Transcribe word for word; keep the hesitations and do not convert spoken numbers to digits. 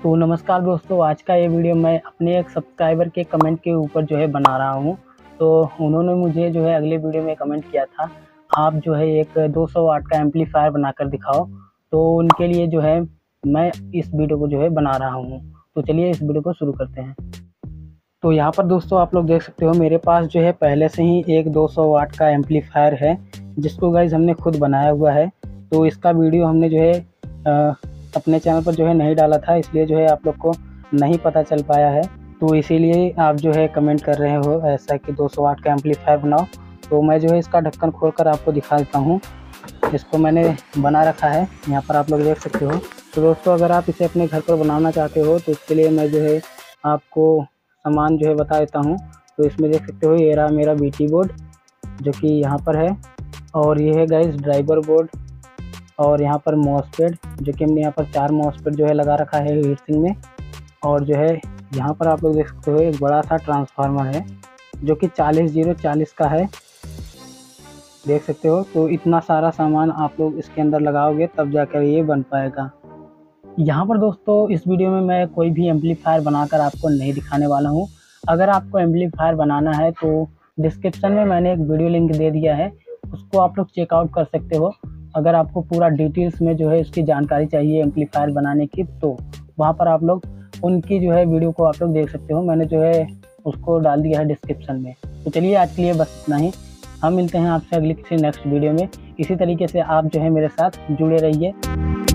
तो नमस्कार दोस्तों, आज का ये वीडियो मैं अपने एक सब्सक्राइबर के कमेंट के ऊपर जो है बना रहा हूँ। तो उन्होंने मुझे जो है अगले वीडियो में कमेंट किया था, आप जो है एक दो सौ वाट का एम्पलीफायर बनाकर दिखाओ। तो उनके लिए जो है मैं इस वीडियो को जो है बना रहा हूँ। तो चलिए इस वीडियो को शुरू करते हैं। तो यहाँ पर दोस्तों आप लोग देख सकते हो, मेरे पास जो है पहले से ही एक दो सौ वाट का एम्पलीफायर है, जिसको गाइज हमने खुद बनाया हुआ है। तो इसका वीडियो हमने जो है आ, अपने चैनल पर जो है नहीं डाला था, इसलिए जो है आप लोग को नहीं पता चल पाया है। तो इसीलिए आप जो है कमेंट कर रहे हो ऐसा कि दो सौ वाट का एम्पलीफायर बनाओ। तो मैं जो है इसका ढक्कन खोलकर आपको दिखा देता हूँ। इसको मैंने बना रखा है, यहाँ पर आप लोग देख सकते हो। तो दोस्तों अगर आप इसे अपने घर पर बनाना चाहते हो तो इसके लिए मैं जो है आपको सामान जो है बता देता हूँ। तो इसमें देख सकते हो, ये रहा मेरा बीटी बोर्ड जो कि यहाँ पर है, और ये है गाइस ड्राइवर बोर्ड, और यहाँ पर मॉसफेट जो कि हमने यहाँ पर चार मॉसफेट जो है लगा रखा है हीट सिंक में। और जो है यहाँ पर आप लोग देख सकते हो एक बड़ा सा ट्रांसफार्मर है जो कि चालीस जीरो चालीस का है, देख सकते हो। तो इतना सारा सामान आप लोग इसके अंदर लगाओगे तब जाकर ये बन पाएगा। यहाँ पर दोस्तों इस वीडियो में मैं कोई भी एम्पलीफायर बनाकर आपको नहीं दिखाने वाला हूँ। अगर आपको एम्पलीफायर बनाना है तो डिस्क्रिप्शन में मैंने एक वीडियो लिंक दे दिया है, उसको आप लोग चेकआउट कर सकते हो। अगर आपको पूरा डिटेल्स में जो है इसकी जानकारी चाहिए एम्पलीफायर बनाने की, तो वहाँ पर आप लोग उनकी जो है वीडियो को आप लोग देख सकते हो। मैंने जो है उसको डाल दिया है डिस्क्रिप्शन में। तो चलिए आज के लिए बस इतना ही। हम मिलते हैं आपसे अगली किसी नेक्स्ट वीडियो में। इसी तरीके से आप जो है मेरे साथ जुड़े रहिए।